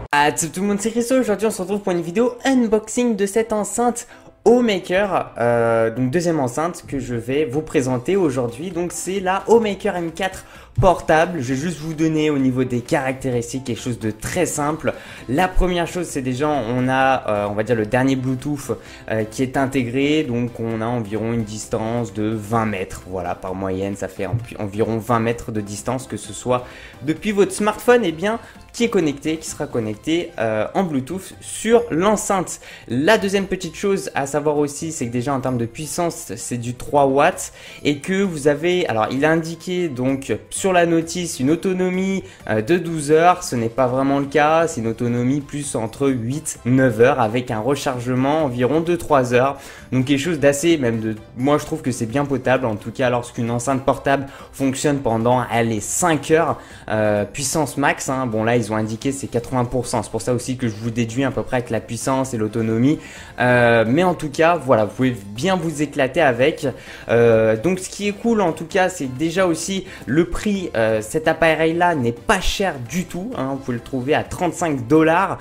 Tout le monde, c'est Christo. Aujourd'hui on se retrouve pour une vidéo unboxing de cette enceinte Homemaker, donc deuxième enceinte que je vais vous présenter aujourd'hui. Donc c'est la Homemaker M4 portable. Je vais juste vous donner au niveau des caractéristiques quelque chose de très simple. La première chose, c'est déjà on a on va dire le dernier Bluetooth qui est intégré. Donc on a environ une distance de 20 mètres. Voilà, par moyenne ça fait environ 20 mètres de distance, que ce soit depuis votre smartphone et bien qui est connecté, qui sera connecté en Bluetooth sur l'enceinte. La deuxième petite chose à savoir aussi, c'est que déjà en termes de puissance, c'est du 3 watts et que vous avez, alors il a indiqué donc sur la notice une autonomie de 12 heures. Ce n'est pas vraiment le cas, c'est une autonomie plus entre 8-9 heures avec un rechargement environ de 3 heures. Donc quelque chose d'assez, moi je trouve que c'est bien potable, en tout cas lorsqu'une enceinte portable fonctionne pendant les 5 heures puissance max, hein. Bon là ils ont indiqué c'est 80%, c'est pour ça aussi que je vous déduis à peu près avec la puissance et l'autonomie, mais en tout cas voilà, vous pouvez bien vous éclater avec. Donc ce qui est cool en tout cas, c'est déjà aussi le prix. Cet appareil là n'est pas cher du tout, hein. Vous pouvez le trouver à 35 dollars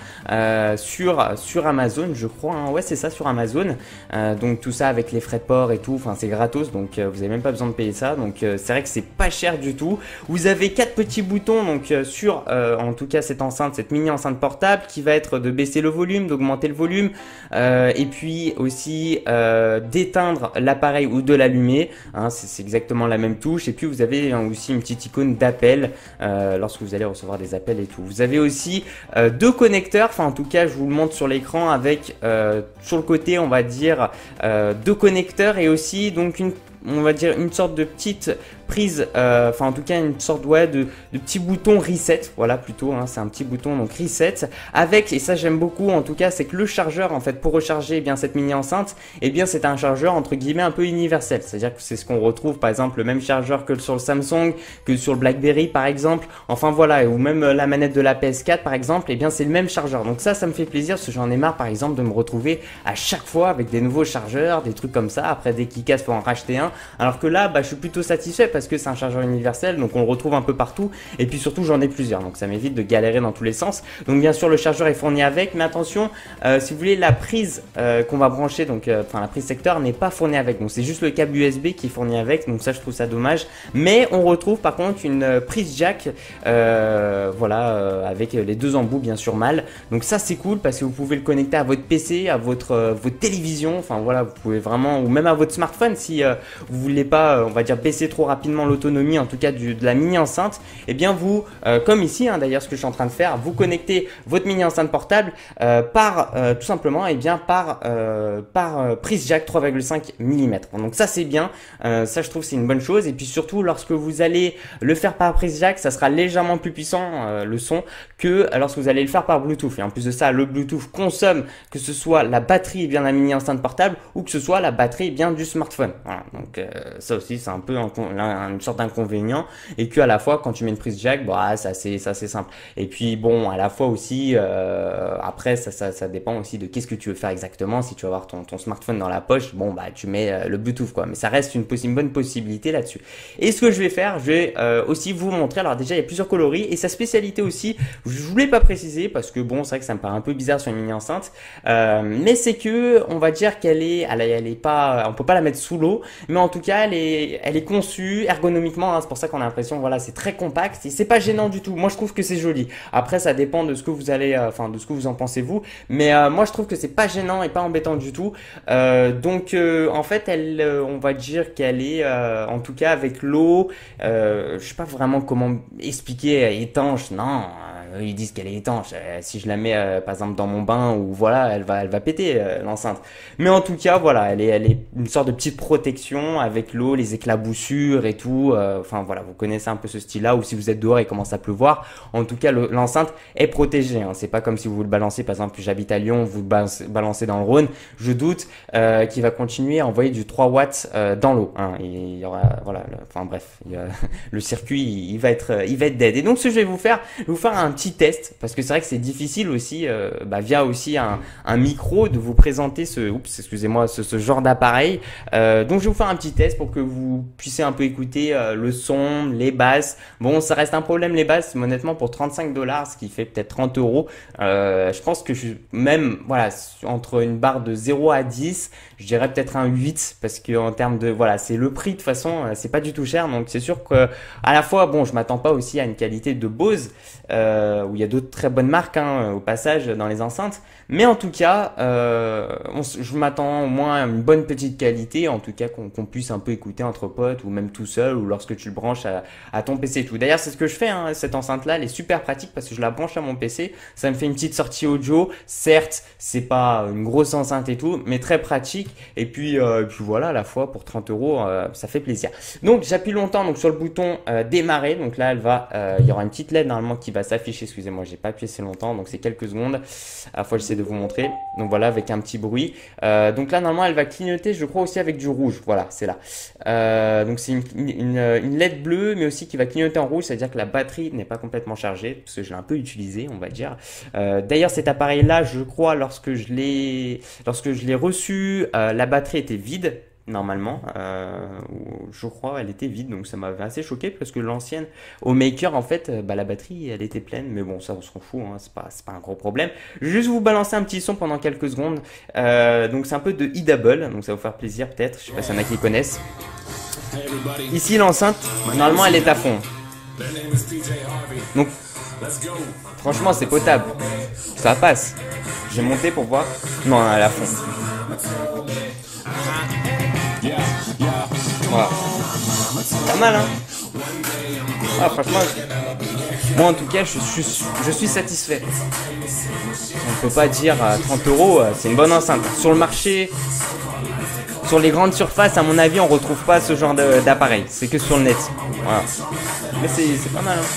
sur Amazon je crois, hein. Ouais c'est ça, sur Amazon. Donc tout ça avec les frais de port et tout, enfin c'est gratos, donc vous n'avez même pas besoin de payer ça. Donc c'est vrai que c'est pas cher du tout. Vous avez 4 petits boutons donc sur en tout cas cette enceinte, cette mini enceinte portable, qui va être de baisser le volume, d'augmenter le volume, et puis aussi d'éteindre l'appareil ou de l'allumer, hein. C'est exactement la même touche. Et puis vous avez aussi une petite icône d'appel lorsque vous allez recevoir des appels et tout. Vous avez aussi deux connecteurs, enfin en tout cas je vous le montre sur l'écran, avec sur le côté on va dire deux connecteurs, et aussi donc on va dire une sorte de petite prise, enfin en tout cas une sorte de petit bouton reset, voilà plutôt, hein, c'est un petit bouton donc reset avec, et ça j'aime beaucoup en tout cas, c'est que le chargeur en fait pour recharger bien cette mini enceinte, et bien c'est un chargeur entre guillemets un peu universel, c'est à dire que c'est ce qu'on retrouve par exemple le même chargeur que sur le Samsung, que sur le BlackBerry par exemple, enfin voilà, ou même la manette de la PS4 par exemple, et bien c'est le même chargeur. Donc ça me fait plaisir, parce que j'en ai marre par exemple de me retrouver à chaque fois avec des nouveaux chargeurs, des trucs comme ça, après dès qu'ils cassent faut en racheter un, alors que là je suis plutôt satisfait parce que c'est un chargeur universel, donc on le retrouve un peu partout, et puis surtout j'en ai plusieurs, donc ça m'évite de galérer dans tous les sens. Donc bien sûr le chargeur est fourni avec, mais attention, si vous voulez, la prise qu'on va brancher, donc enfin la prise secteur n'est pas fournie avec, donc c'est juste le câble USB qui est fourni avec, donc ça je trouve ça dommage. Mais on retrouve par contre une prise jack, voilà, avec les deux embouts bien sûr mâles, donc ça c'est cool parce que vous pouvez le connecter à votre PC, à votre télévision, enfin voilà, vous pouvez vraiment, ou même à votre smartphone si vous voulez pas, on va dire, baisser trop rapidement l'autonomie en tout cas de la mini enceinte. Et bien vous, comme ici, hein, d'ailleurs ce que je suis en train de faire, vous connectez votre mini enceinte portable par tout simplement, et bien par prise jack 3,5 mm. Donc ça c'est bien, ça je trouve c'est une bonne chose. Et puis surtout lorsque vous allez le faire par prise jack, ça sera légèrement plus puissant le son que lorsque vous allez le faire par Bluetooth. Et en plus de ça, le Bluetooth consomme, que ce soit la batterie bien de la mini enceinte portable, ou que ce soit la batterie bien du smartphone. Voilà, donc ça aussi c'est un peu une sorte d'inconvénient, et que à la fois quand tu mets une prise jack, bah ça c'est simple. Et puis bon, à la fois aussi après ça dépend aussi de qu'est-ce que tu veux faire exactement. Si tu veux avoir ton smartphone dans la poche, bon bah tu mets le Bluetooth quoi, mais ça reste une bonne possibilité là-dessus. Et ce que je vais faire, je vais aussi vous montrer, alors déjà il y a plusieurs coloris, et sa spécialité aussi, je voulais pas préciser parce que bon c'est vrai que ça me paraît un peu bizarre sur une mini enceinte, mais c'est que on va dire qu'elle est pas, on peut pas la mettre sous l'eau, mais en tout cas elle est conçue ergonomiquement, hein. C'est pour ça qu'on a l'impression, voilà, c'est très compact et c'est pas gênant du tout. Moi je trouve que c'est joli. Après ça dépend de ce que vous allez, enfin de ce que vous en pensez vous, mais moi je trouve que c'est pas gênant et pas embêtant du tout. Donc en fait on va dire qu'elle est en tout cas avec l'eau, je sais pas vraiment comment expliquer, étanche, non. Ils disent qu'elle est étanche. Si je la mets par exemple dans mon bain, ou voilà, elle va péter l'enceinte. Mais en tout cas, voilà, elle est une sorte de petite protection avec l'eau, les éclaboussures et tout. Enfin voilà, vous connaissez un peu ce style-là. Ou si vous êtes dehors et commence à pleuvoir, en tout cas l'enceinte est protégée, hein. C'est pas comme si vous le balancez, par exemple, j'habite à Lyon, vous le balancez dans le Rhône. Je doute qu'il va continuer à envoyer du 3 watts dans l'eau, hein. Il y aura, voilà, enfin bref, le circuit il va être dead. Et donc ce que je vais vous faire un petit petit test, parce que c'est vrai que c'est difficile aussi, via aussi un micro, de vous présenter ce genre d'appareil. Donc je vais vous faire un petit test pour que vous puissiez un peu écouter le son, les basses. Bon, ça reste un problème les basses, mais honnêtement pour 35 $, ce qui fait peut-être 30 €, je pense que même voilà, entre une barre de 0 à 10, je dirais peut-être un 8, parce que en termes de voilà, c'est le prix de toute façon, c'est pas du tout cher, donc c'est sûr que à la fois bon, je m'attends pas aussi à une qualité de Bose, où il y a d'autres très bonnes marques au passage dans les enceintes, mais en tout cas je m'attends au moins à une bonne petite qualité, en tout cas qu'on puisse un peu écouter entre potes ou même tout seul, ou lorsque tu le branches à ton PC et tout. D'ailleurs c'est ce que je fais, cette enceinte là elle est super pratique parce que je la branche à mon PC, ça me fait une petite sortie audio, certes c'est pas une grosse enceinte et tout, mais très pratique, et puis voilà, à la fois pour 30 €, ça fait plaisir. Donc j'appuie longtemps donc sur le bouton démarrer, donc là il y aura une petite LED normalement qui va s'afficher, excusez-moi j'ai pas appuyé assez longtemps, donc c'est quelques secondes, à la fois j'essaie de vous montrer, donc voilà, avec un petit bruit, donc là normalement elle va clignoter, je crois aussi avec du rouge, voilà c'est là, donc c'est une LED bleue mais aussi qui va clignoter en rouge, c'est à dire que la batterie n'est pas complètement chargée, parce que je l'ai un peu utilisé on va dire. D'ailleurs cet appareil là, je crois, lorsque je l'ai reçu, la batterie était vide normalement, je crois elle était vide, donc ça m'avait assez choqué parce que l'ancienne au Maker en fait, la batterie elle était pleine, mais bon ça on s'en fout, c'est pas un gros problème. Je vais juste vous balancer un petit son pendant quelques secondes, donc c'est un peu de E-Double, donc ça va vous faire plaisir peut-être, je sais pas s'il y en a qui connaissent. Ici l'enceinte normalement elle est à fond, donc franchement c'est potable, ça passe. J'ai monté pour voir, non elle est à fond. Voilà. Pas mal franchement, moi en tout cas je suis satisfait. On peut pas dire 30 €, c'est une bonne enceinte. Sur le marché, sur les grandes surfaces, à mon avis, on retrouve pas ce genre d'appareil. C'est que sur le net. Voilà. Mais c'est pas mal.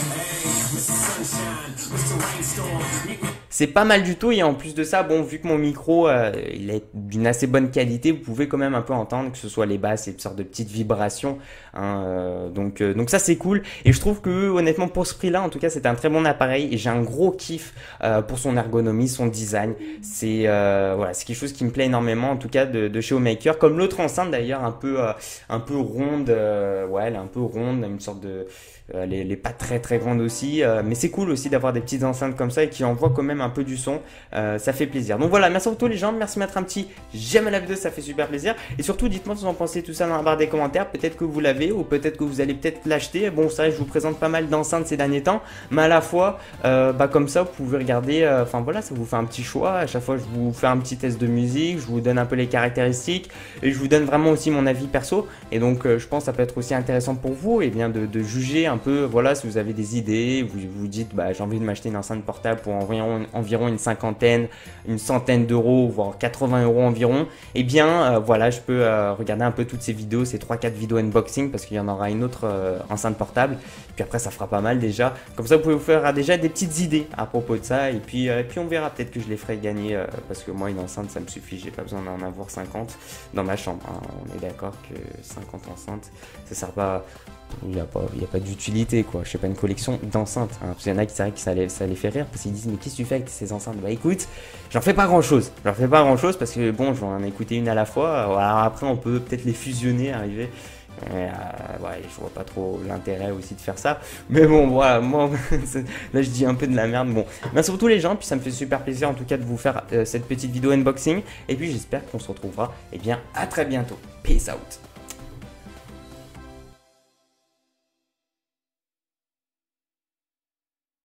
C'est pas mal du tout, et en plus de ça, bon, vu que mon micro il est d'une assez bonne qualité, vous pouvez quand même un peu entendre que ce soit les basses et une sorte de petites vibrations, donc ça c'est cool, et je trouve que honnêtement pour ce prix là en tout cas c'est un très bon appareil, et j'ai un gros kiff pour son ergonomie, son design, c'est voilà, c'est quelque chose qui me plaît énormément en tout cas de chez Homemaker, comme l'autre enceinte d'ailleurs un peu ronde, ouais elle est un peu ronde, une sorte de elle est pas très grande aussi, mais c'est cool aussi d'avoir des petites enceintes comme ça et qui envoient quand même un peu du son, ça fait plaisir. Donc voilà, merci à tous les gens, merci de mettre un petit j'aime à la vidéo, ça fait super plaisir, et surtout dites-moi ce que vous en pensez tout ça dans la barre des commentaires, peut-être que vous l'avez ou peut-être que vous allez peut-être l'acheter. Bon c'est vrai que je vous présente pas mal d'enceintes ces derniers temps, mais à la fois comme ça vous pouvez regarder, enfin voilà, ça vous fait un petit choix, à chaque fois je vous fais un petit test de musique, je vous donne un peu les caractéristiques et je vous donne vraiment aussi mon avis perso, et donc je pense que ça peut être aussi intéressant pour vous, et bien de juger un peu, voilà, si vous avez des idées, vous vous dites j'ai envie de m'acheter une enceinte portable pour environ une centaine d'euros, voire 80 € environ, et bien voilà, je peux regarder un peu toutes ces vidéos, ces 3-4 vidéos unboxing, parce qu'il y en aura une autre enceinte portable, puis après ça fera pas mal déjà, comme ça vous pouvez vous faire déjà des petites idées à propos de ça, et puis on verra, peut-être que je les ferai gagner, parce que moi une enceinte ça me suffit, j'ai pas besoin d'en avoir 50 dans ma chambre, on est d'accord que 50 enceintes ça sert pas. Il n'y a pas d'utilité quoi, je sais pas, une collection d'enceintes, parce qu'il y en a qui c'est vrai que ça les fait rire, parce qu'ils disent mais qu'est-ce que tu fais avec ces enceintes? Bah écoute, j'en fais pas grand chose, parce que bon, je vais en écouter une à la fois, alors après on peut peut-être les fusionner, arriver, ouais, je vois pas trop l'intérêt aussi de faire ça, mais bon voilà, moi là je dis un peu de la merde. Bon, merci pour tous les gens, puis ça me fait super plaisir en tout cas de vous faire cette petite vidéo unboxing, et puis j'espère qu'on se retrouvera bien à très bientôt. Peace out.